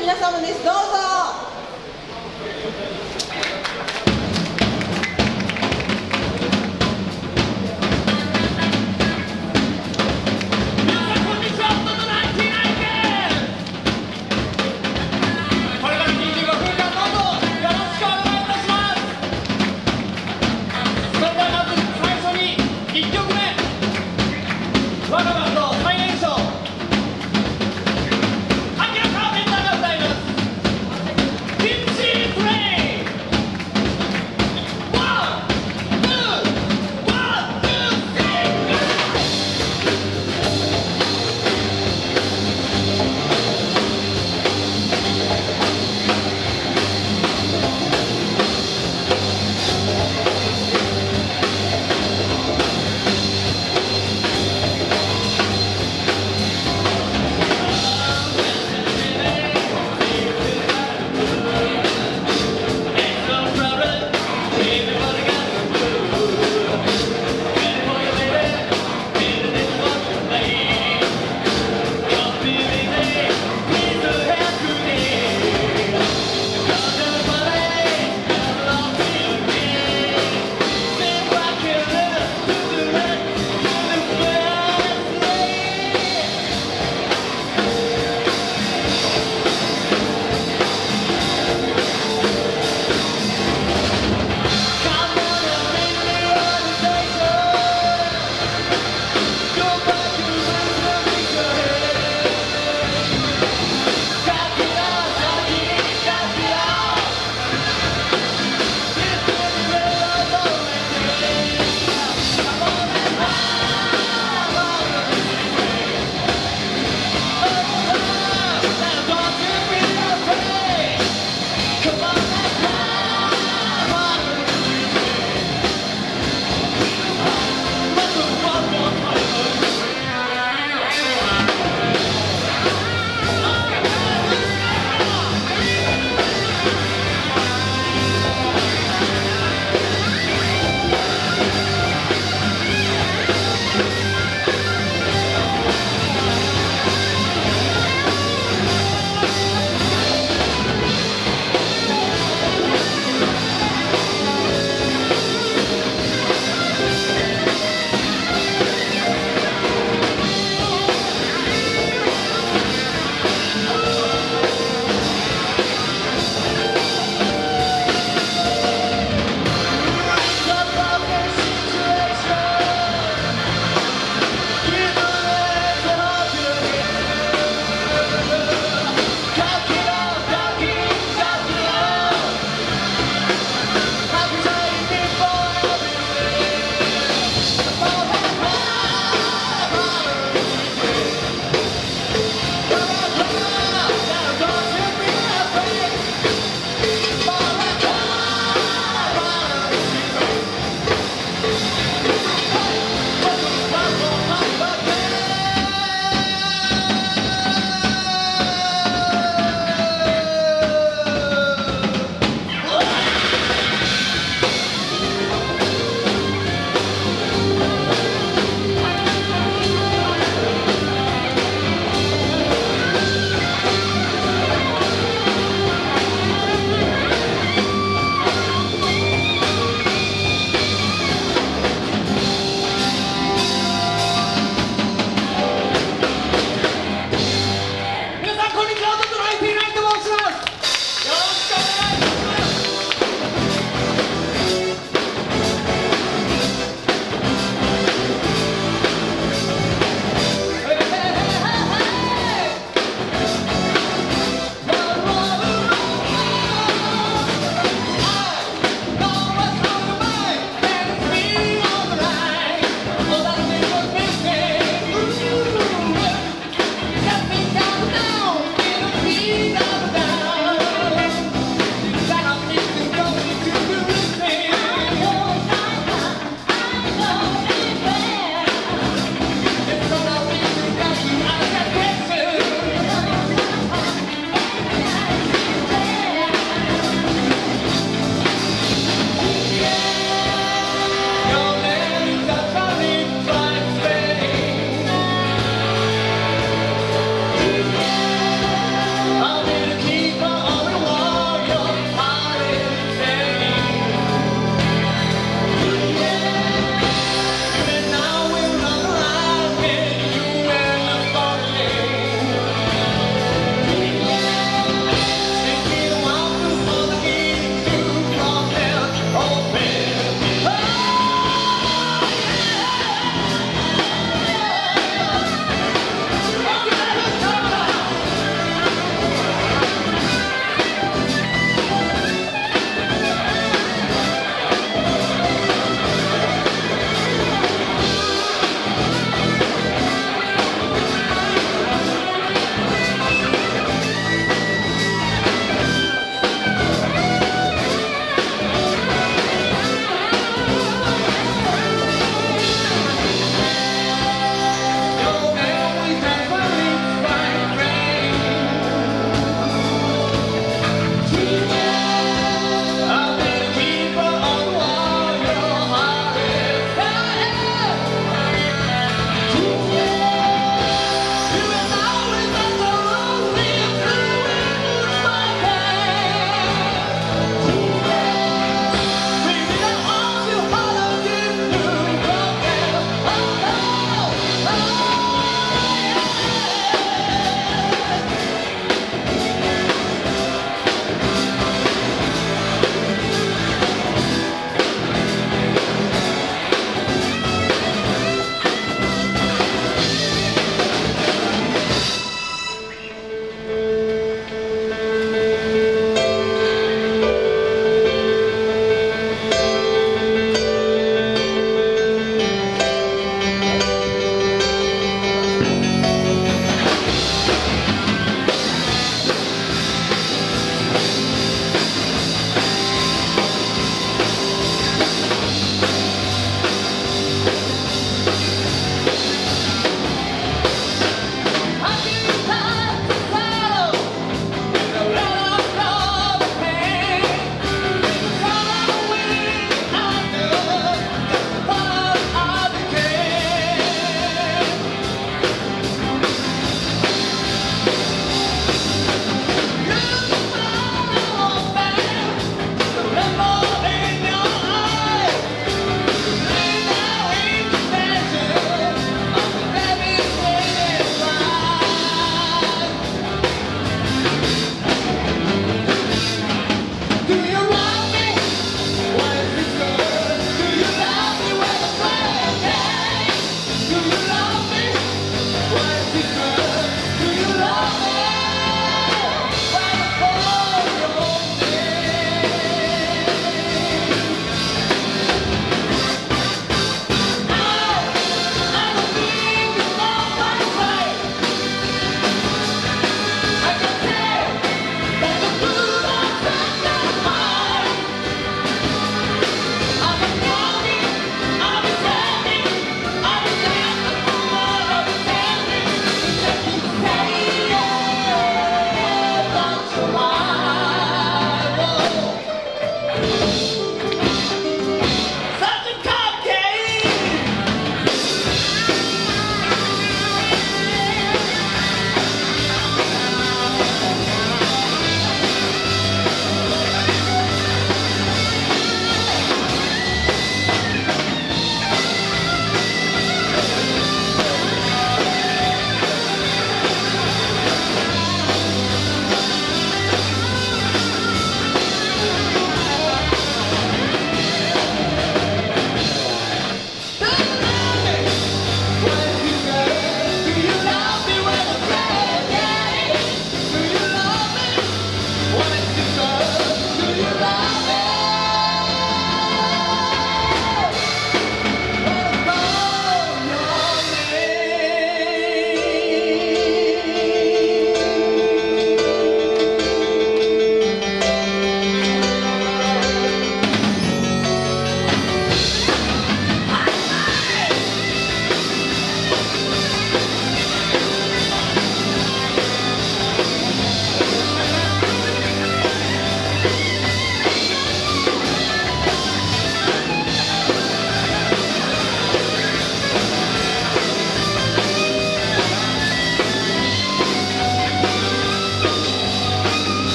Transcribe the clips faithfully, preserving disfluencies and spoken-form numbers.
皆様です。どうぞ。 アキラカーペンターが歌います。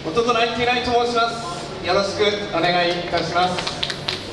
弟ナインティナインと申します。よろしくお願いいたします。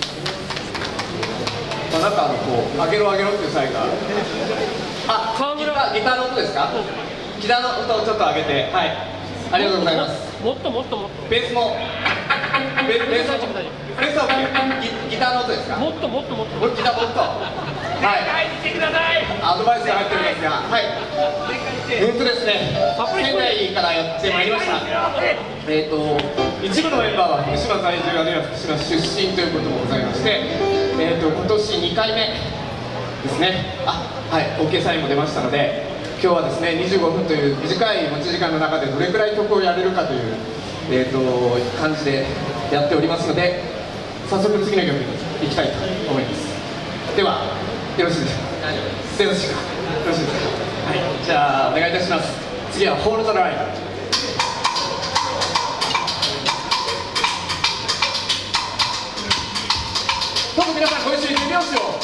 まあ、なんかあのこう上げろ上げろっていうサインがあ、ギターギターの音ですか？ギターの音をちょっと上げて、はい、ありがとうございます。 もっともっともっとベースもベベースもベースは OK、 ギ, ギターの音ですか？ もっともっともっとギターもっと、はい、アドバイスが入ってるんですが、はい、うんとですね、仙台からやってまいりました。えっと一部のメンバーは福島在住、あるいは福島出身ということもございまして、えっと今年にかいめですね。あ、はい、 OK サインも出ましたので、今日はですねにじゅうごふんという短い持ち時間の中でどれくらい曲をやれるかという、えー、と感じでやっておりますので、早速次の曲に行きたいと思います。ではよろしいですか？よろしいか？よろしいですか？はい、じゃあお願いいたします。次は「ホールドライン」。どうぞ皆さんご一緒に手拍子を。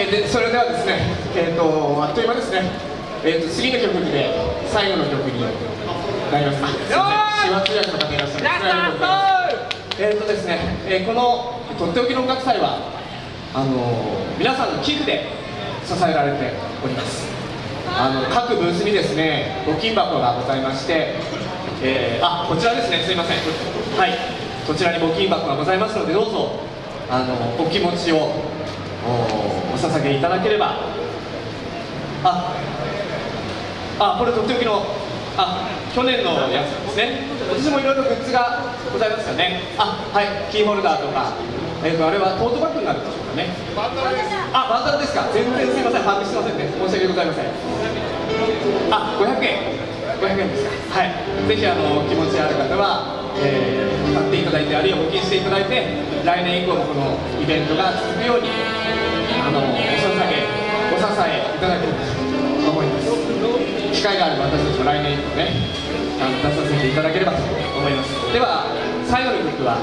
ー、でそれではですね、えー、とあっという間ですね、えー、と次の曲で最後の曲になります。あ、すいません、手話通訳の方いらっしゃる。えーとですね、えー、このとっておきの音楽祭はあのー、皆さんの寄付で支えられております。あの各ブースにですね募金箱がございまして、えー、あ、こちらですね、すいません、はい、こちらに募金箱がございますので、どうぞあのお気持ちを お, お捧げいただければ。ああ、これとっておきの、あ、去年のやつですね。今年もいろいろグッズがございますよね。あ、はい、キーホルダーとか、えー、とあれはトートバッグになるんでしょうかね。バンダナです。あ、バンダナですか。全然すいません、把握してませんね。申し訳ございません。あ、ごひゃくえん、ごひゃくえんですか。はい、ぜひあの気持ちある方は、えー、買っていただいて、あるいは募金していただいて、来年以降もこのイベントが続くようにあのお捧げ、お支えいただければと思います。機会があれば私たちも来年以降ね、あの出させていただければと思います。では最後の曲は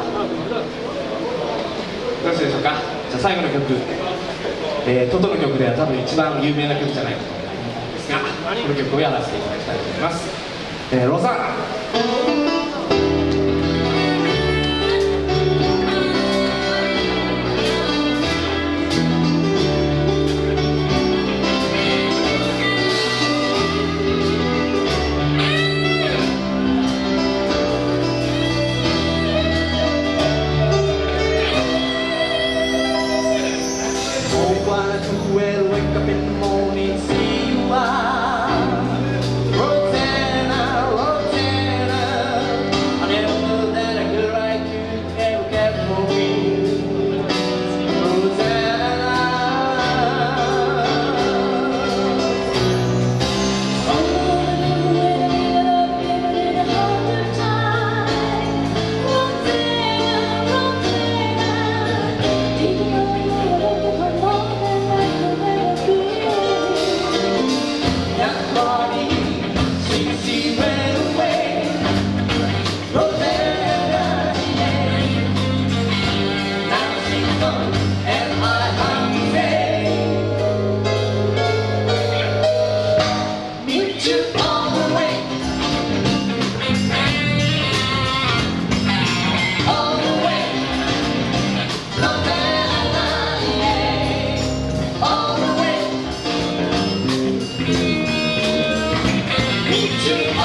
よろしいでしょうか。じゃあ最後の曲、えー、トトの曲では多分一番有名な曲じゃないかと思うんですが、この曲をやらせていただきたいと思います。えー、ロザーナ。Shoot!